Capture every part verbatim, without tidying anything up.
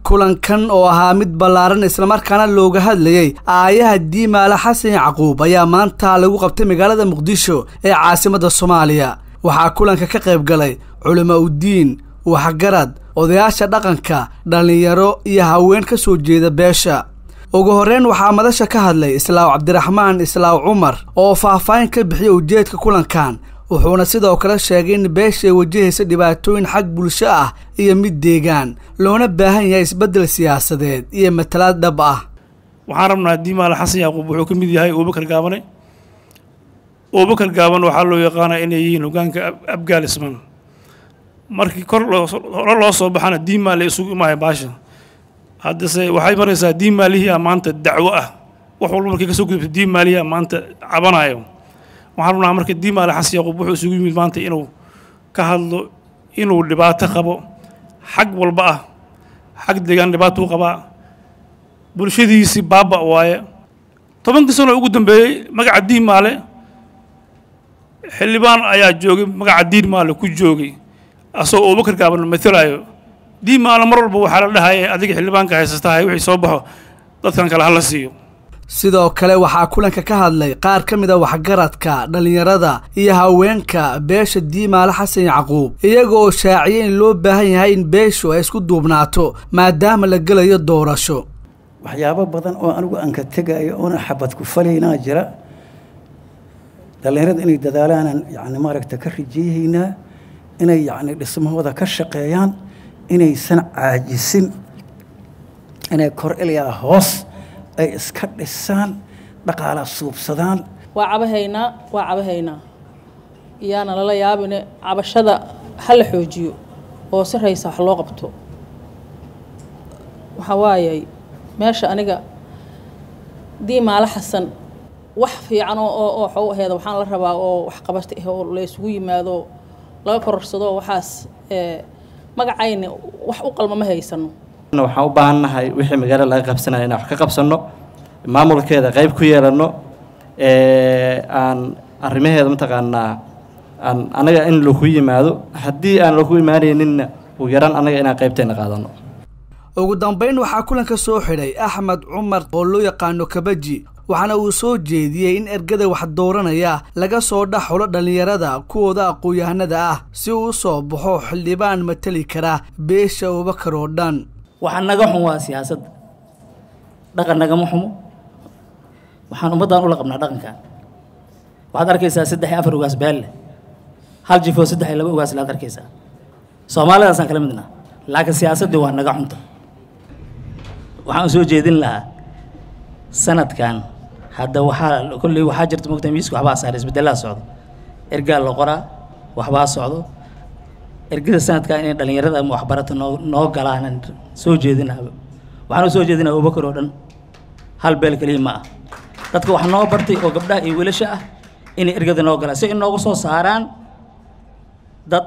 kulankan oo ahaa mid ballaaran isla markaana looga hadlayay aayaha Diimaale Xasan Yacquub ayaa maanta lagu qabtay magaalada Muqdisho ee caasimadda Soomaaliya waxaa kulanka ka qayb galay culimo u diin waxgarad odayaasha dhaqanka dhalinyaro iyo haween ka soo jeeda beesha ugu horeen waxaa madasha ka hadlay Islaaw Cabdiraxmaan Islaaw Cumar oo faahfaahin ka bixiyay ujeedka kulankan wuxuuna sidoo kale sheegay in beesha wajahaysa dhibaatooyin xag bulsho ah iyo mid deegaan loona baahan yahay isbedel siyaasadeed iyo matalaad dhab ah waxaan rabnaa Diimaale Xasan Yacquub wuxuu ka mid yahay Abubakar Gaabane Abubakar Gaabane waxaa loo yaqaanaa inay yihiin hoggaanka Afghanistan markii kor loo soo baxana Diimaale isugu imaay baasha haddase waxay maraysaa Diimaalihi maanta dacwo ah wax walba markii ka soo gudbay Diimaalihi maanta cabanayo waxaan rabnaa marka Diimaale Xasan Yacquub wuxuu isugu yimid maanta inuu ka hadlo inuu dhibaato qabo xag walba ah xag deegaan dhibaato u qaba bulshadiisi baaba waaye tobankii sano ugu dambeeyay magaca Diimaale xildhibaan ayaa joogay magaca Diimaale ku joogay asoo Abubakar Gaabane matalayo Diimaale mar walba waxa la dhahay adiga xildhibaanka haystahay wixii soo baxo dadkan kale hala siiyo sidoo kale waxaa kulanka ka hadlay qaar ka mid ah waxgaradka dhalinyarada iyo haweenka beesha Diimaale Xasan Yacquub iyagoo shaaciyay in loo baahan yahay in beeshu ay isku duubnaato maadaama la galayo doorasho waxyaabo badan oo anigu aan ka tagayo oo xabad ku faleynaa jira dhalinyarada inay dadaalaan yani maaragta ka rijeeyayna inay yani dhismahooda ka shaqeeyaan inaysan caajisin inay kor ilaa hoos ay iska dhisaan dhaqaala suubsadaan waa cabahaynaa waa cabahaynaa iyaana lala yaabine cabashada hal xoojiyo oo si raysa wax loo qabto waxa waayay meesha aniga Diimaale Xasan wax fiican oo oo xoo aheeda waxaan la rabaa oo wax qabasta oo la isugu yimaado laga korarsado waxaas ee magacayna wax u qalma ma haysano waxaan u baahanahay wixii magaalada laga qabsanayo in wax ka qabsano maamulkeeda qayb ku yeelano ee aan arrimaheeda mataqaanaa aan anaga in loo ku yimaado hadii aan loo ku imaanaynin ugu yaraan anaga inaan qaybteena qaadano ugu dambeyn waxaa kulanka soo xidhay Axmed Cumar oo loo yaqaano Kabaji waxaana uu soo jeediyay in ergada wax dooranaya laga soo dhaxlo dhalinyarada kuwooda aqoon-yahanada ah si uu soo baxo xildhibaan matali kara beesha Abubakar oo dhan waxaan naga xun waa siyaasad dhaqan naga xumo waxaan ummadaan u la qabnaa dhaqankan waxaad arkaysaa saddex iyo afar ugaas beel hal jifo saddex iyo laba ugaas la arkaysaa Soomaalidaas aan kala midna laakiin siyaasaddu waa naga xunta waxaan soo jeedin lahaa sanadkan hadda waxa kulli waxa jirta mugtay miisku waxba saar isbedelada socdo ergaa la qoraa waxba socdo ergada sanadkan in dhalinyarada ama waxbarata noo galaan soo jeedinaa waxaan soo jeedinaa Abubakar oo dhan hal beel kaliya ma dadka wax noo bartay oo gabdhaha iyo wiilasha ah in ergada noo galaan si in noogu soo saaraan dad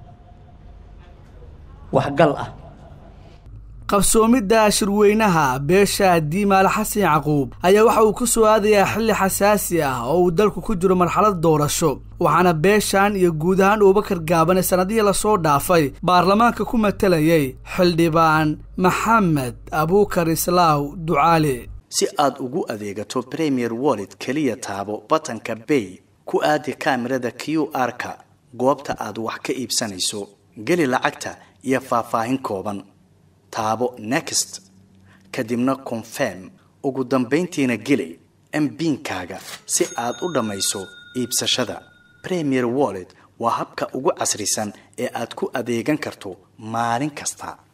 wax gal ah qabsoomida shirweynaha beesha Diimaale Xasan Yacquub ayaa waxa uu ku soo aadayaa xilli xasaasi ah oo uu dalku ku jiro marxalad doorasho waxaana beeshan iyo guud ahaan Abubakar Gaabane sanadihii la soo dhaafay baarlamaanka ku matalayay xildhibaan Maxamed Abubakar Islaaw Ducaale si aad ugu adeegato Premier Wallet kaliya taabo batanka Pay ku aadi kaamirada Q R-ka goobta aad wax ka iibsanayso gali lacagta iyo faahfaahin kooban taabo next kadibna confirm ugu dambeyntiina geli M PIN-kaaga si aad u dhamayso iibsashada Premier Wallet waa habka ugu casrisan ee aad ku adeegan karto maalin kasta.